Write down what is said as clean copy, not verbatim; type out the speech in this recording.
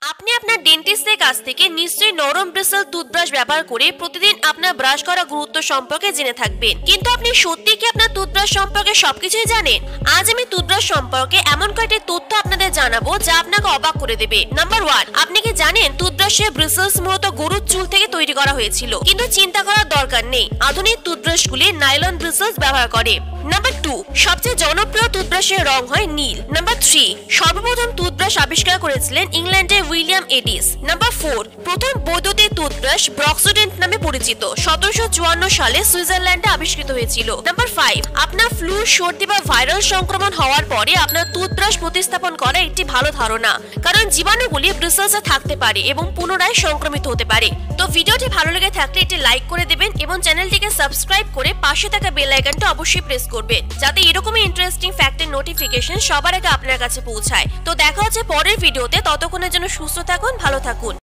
আপনি আপনার ডেন্টিস্টের কাছ থেকে নিশ্চয়ই নরম ব্রিসেল টুথব্রাশ ব্যবহার করে প্রতিদিন আপনার ব্রাশ করা গুরুত্ব সম্পর্কে জেনে থাকবেন, কিন্তু আপনি সত্যি কি আপনার টুথব্রাশ সম্পর্কে সবকিছুই জানেন? আজ আমি টুথব্রাশ সম্পর্কে এমন কয়েকটি তথ্য আপনাদের জানাবো যা আপনাকে অবাক করে দেবে। নাম্বার 1, আপনি কি জানেন টুথব্রাশের ব্রিসেলস মূলত গরুর চুল থেকে তৈরি করা হয়েছিল? কিন্তু চিন্তা করার দরকার নেই, আধুনিক টুথব্রাশগুলি নাইলন ব্রিসেলস ব্যবহার করে। নাম্বার 2, সবচেয়ে জনপ্রিয় টুথব্রাশের রং হয় নীল। নাম্বার 3, সর্বপ্রথম টুথব্রাশ আবিষ্কার করেছিলেন ইংল্যান্ডের উইলিয়াম এডিস। নাম্বার 4, প্রথম বৈদ্যুতিক টুথব্রাশ ব্রক্সোডেন্ট নামে পরিচিত 1754 সালে সুইজারল্যান্ডে আবিষ্কৃত হয়েছিল। নাম্বার 5, আপনার ফ্লু, সর্দি বা ভাইরাল সংক্রমণ হওয়ার পরে আপনার টুথব্রাশ প্রতিস্থাপন করা একটি ভালো ধারণা, কারণ জীবাণুগুলি ব্রিসেলসে থাকতে পারে এবং পুনরায় সংক্রমিত হতে পারে। তো ভিডিওটি ভালো লেগে থাকলে একটি লাইক করে দেবেন এবং চ্যানেলটিকে সাবস্ক্রাইব করে পাশে থাকা বেল আইকনটা অবশ্যই প্রেস করবেন, যাতে এরকমই ইন্টারেস্টিং ফ্যাক্টের নোটিফিকেশন সবার আগে আপনার কাছে পৌঁছায়। তো দেখা হচ্ছে পরের ভিডিওতে, ততক্ষণের জন্য সুস্থ থাকুন, ভালো থাকুন।